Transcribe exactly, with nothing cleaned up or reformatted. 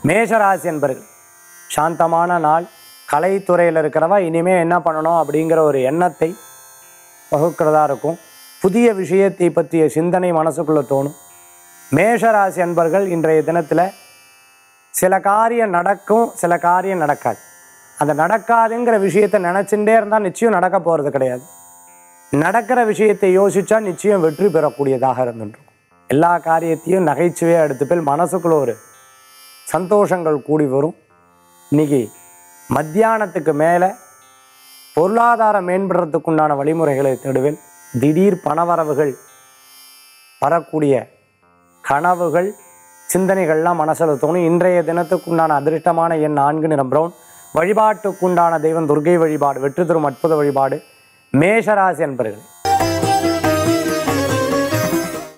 மேஷராசி என்பர்கள் சாந்தமான நாள். கலைத்துறையில் இருக்கிறவா இனிமேல் என்ன பண்ணணும் அப்படிங்கிற ஒரு எண்ணத்தை வகுக்கிறதா இருக்கும். புதிய விஷயத்தை பற்றிய சிந்தனை மனசுக்குள்ளே தோணும். மேஷராசி அன்பர்கள் இன்றைய தினத்தில் சில காரியம் நடக்கும், சில காரியம் நடக்காது. அந்த நடக்காதுங்கிற விஷயத்தை நினச்சிட்டே இருந்தால் நிச்சயம் நடக்க போகிறது கிடையாது. நடக்கிற விஷயத்தை யோசித்தா நிச்சயம் வெற்றி பெறக்கூடியதாக இருந்துருக்கும். எல்லா காரியத்தையும் நகைச்சுவையாக எடுத்துப்பேல் மனசுக்குள்ள ஒரு சந்தோஷங்கள் கூடி வரும். இன்றைக்கி மத்தியானத்துக்கு மேலே பொருளாதாரம் மேம்படுறதுக்குண்டான வழிமுறைகளை தேடுவேன். திடீர் பணவரவுகள் வரக்கூடிய கனவுகள் சிந்தனைகள்லாம் மனசில் தோணும். இன்றைய தினத்துக்குண்டான அதிர்ஷ்டமான எண் நான்கு, நிறம் பிரவுன். வழிபாட்டுக்குண்டான தெய்வம் துர்க்கை வழிபாடு. வெற்றி தரும் அற்புத வழிபாடு மேஷராசி என்பர்கள்.